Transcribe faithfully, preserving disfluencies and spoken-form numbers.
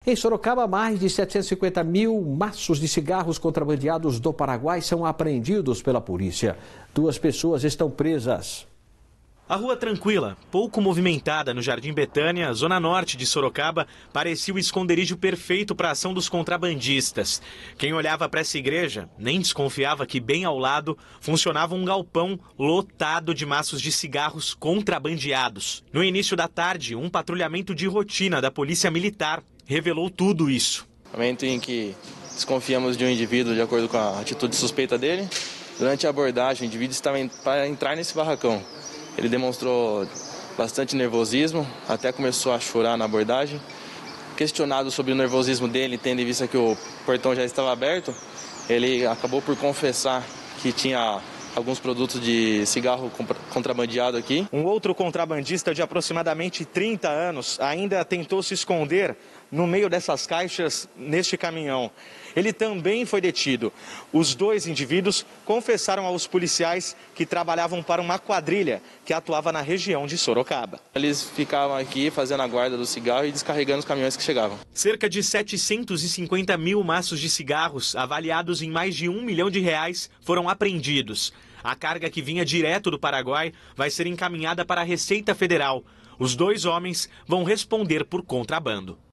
Em Sorocaba, mais de setecentos e cinquenta mil maços de cigarros contrabandeados do Paraguai são apreendidos pela polícia. Duas pessoas estão presas. A rua tranquila, pouco movimentada no Jardim Betânia, zona norte de Sorocaba, parecia o esconderijo perfeito para a ação dos contrabandistas. Quem olhava para essa igreja nem desconfiava que bem ao lado funcionava um galpão lotado de maços de cigarros contrabandeados. No início da tarde, um patrulhamento de rotina da Polícia Militar revelou tudo isso. No momento em que desconfiamos de um indivíduo de acordo com a atitude suspeita dele, durante a abordagem, o indivíduo estava para entrar nesse barracão. Ele demonstrou bastante nervosismo, até começou a chorar na abordagem. Questionado sobre o nervosismo dele, tendo em vista que o portão já estava aberto, ele acabou por confessar que tinha alguns produtos de cigarro contrabandeado aqui. Um outro contrabandista de aproximadamente trinta anos ainda tentou se esconder no meio dessas caixas neste caminhão. Ele também foi detido. Os dois indivíduos confessaram aos policiais que trabalhavam para uma quadrilha que atuava na região de Sorocaba. Eles ficavam aqui fazendo a guarda do cigarro e descarregando os caminhões que chegavam. Cerca de setecentos e cinquenta mil maços de cigarros, avaliados em mais de um milhão de reais, foram apreendidos. A carga que vinha direto do Paraguai vai ser encaminhada para a Receita Federal. Os dois homens vão responder por contrabando.